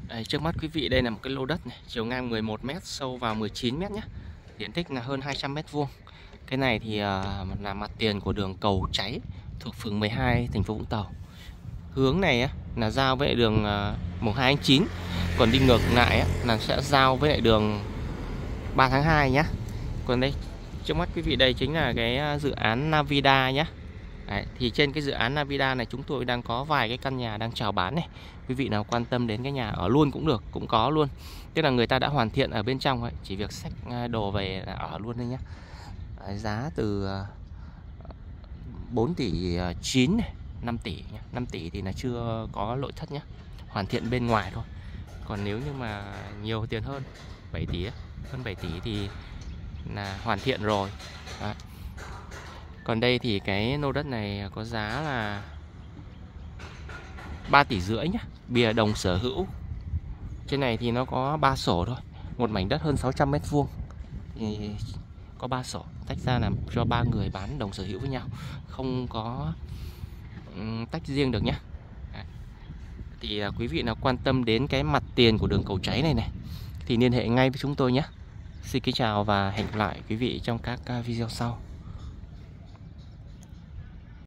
Đây, trước mắt quý vị đây là một cái lô đất này, chiều ngang 11 m, sâu vào 19 m nhé. Diện tích là hơn 200 m². Cái này thì là mặt tiền của đường Cầu Cháy thuộc phường 12 thành phố Vũng Tàu. Hướng này là giao với lại đường mùng 2 tháng 9, còn đi ngược lại là sẽ giao với lại đường 3 tháng 2 nhé. Còn đây, trước mắt quý vị đây chính là cái dự án Navida nhé. Đấy, thì trên cái dự án Navida này chúng tôi đang có vài cái căn nhà đang chào bán này. Quý vị nào quan tâm đến cái nhà ở luôn cũng được, cũng có luôn. Tức là người ta đã hoàn thiện ở bên trong ấy, chỉ việc xách đồ về là ở luôn đấy nhé. Giá từ 4 tỷ 9 này, 5 tỷ nhé. 5 tỷ thì là chưa có nội thất nhé, hoàn thiện bên ngoài thôi. Còn nếu như mà nhiều tiền hơn 7 tỷ ấy, hơn 7 tỷ thì là hoàn thiện rồi. Đấy. Còn đây thì cái lô đất này có giá là 3 tỷ rưỡi nhé, bìa đồng sở hữu. Trên này thì nó có 3 sổ thôi, một mảnh đất hơn 600 m² thì có 3 sổ tách ra làm cho 3 người bán đồng sở hữu với nhau, không có tách riêng được nhé. Thì quý vị nào quan tâm đến cái mặt tiền của đường Cầu Cháy này thì liên hệ ngay với chúng tôi nhé. Xin kính chào và hẹn gặp lại quý vị trong các video sau.